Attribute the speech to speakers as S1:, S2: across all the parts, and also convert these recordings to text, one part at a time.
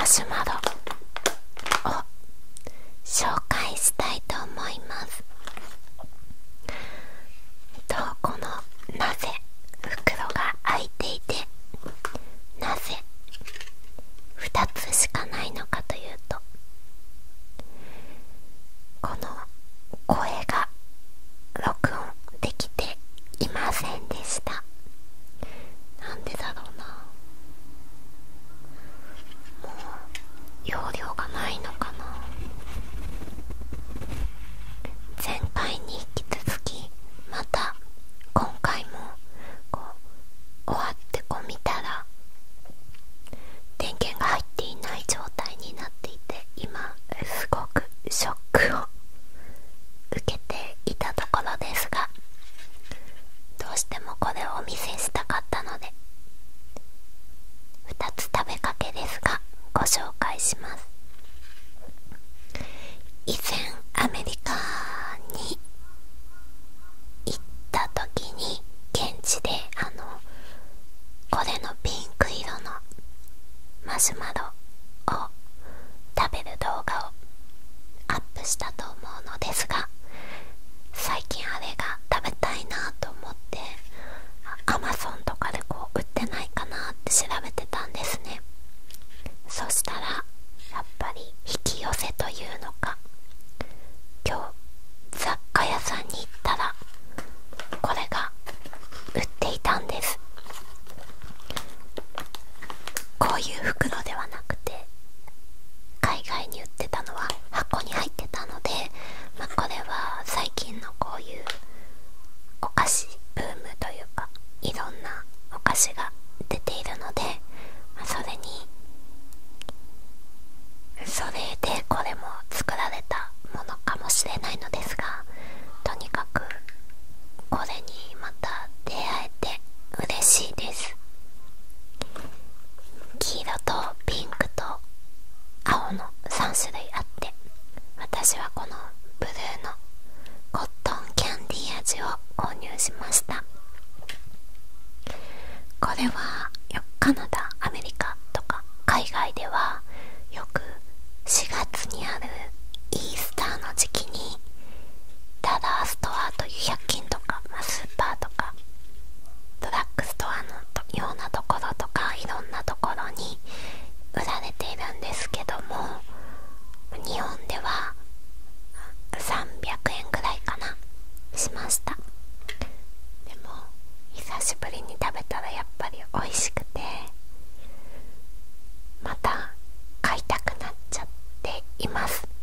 S1: シュマロを紹介したいと思います。このなぜ袋が開いていて、なぜ2つしかないのかというと、この声が録音できていませんでした。なんでだろうな。もう容量がないのかな。前回に引き続きまた今回も終わって見たら電源が入っていない状態になっていて、今すごくショックを受けていたところですが、どうしてもこれをお見せしたかったので2つ食べかけですがご紹介します。以前アメリカに行った時に現地でこれのピンク色のマシュマロを食べる動画をアップしたと思うのですが、最近あれが食べたいなと思ってAmazon とかで売ってないかなって調べてたんですね。そしたらやっぱり引き寄せというのか、今日雑貨屋さんに行ったらこれが売っていたんです。こういう袋ではなくて海外に売ってたのは箱に入ってたので、これは最近のこういうお菓子ブームというか、いろんなお菓子が出ているので、それでこれも作られたものかもしれないのですが、とにかくこれにまた出会えて嬉しいです。黄色とピンクと青の3種類あって、私はこのブルーのコットンキャンディー味を購入しました。これはカナダ、アメリカとか海外ではよく4月にあるイースターの時期にダラーストアという100均とか、スーパーとかドラッグストアのようなところとか、いろんなところに売られているんですけども、日本では300円ぐらいかなしました。でも久しぶりに食べたらやっぱり美味しくて、また買いたくなっちゃっています。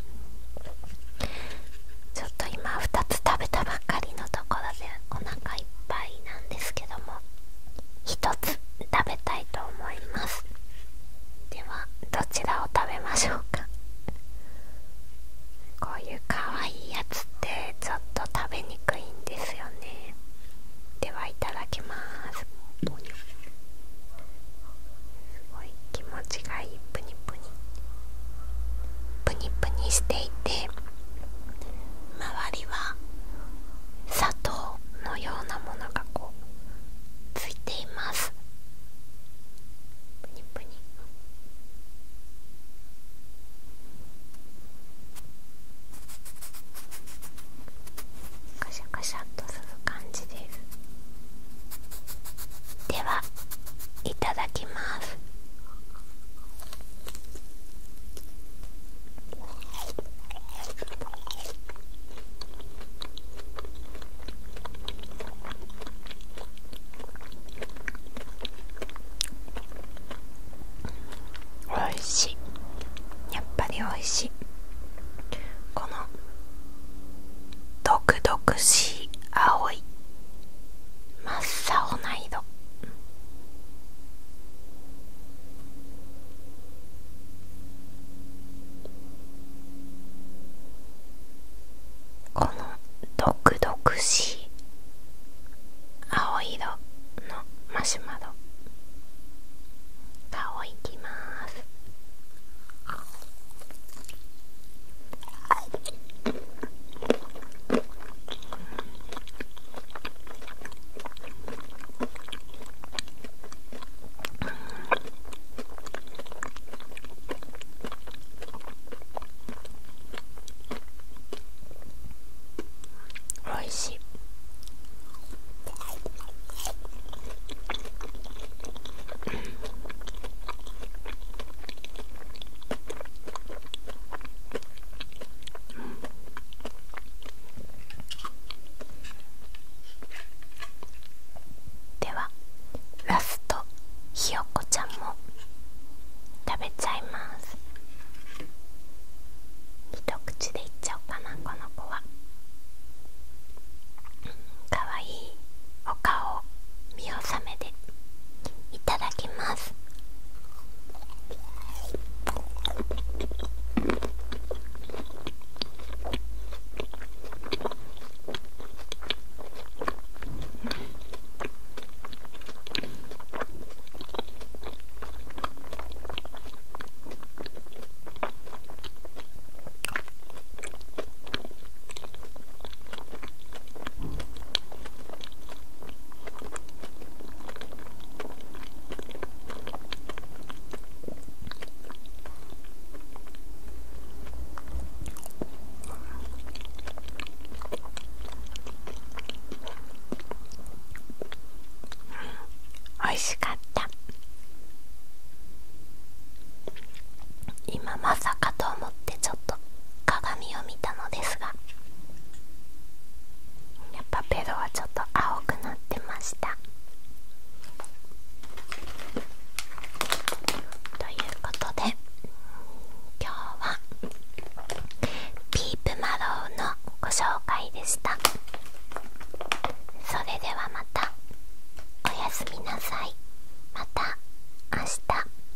S1: ます。美味しかった。今まさかと思ってちょっと鏡を見たのですが、やっぱベロはちょっと青くなってました。ということで今日はピープマロウのご紹介でした。それではまたおやすみなさい。また明日。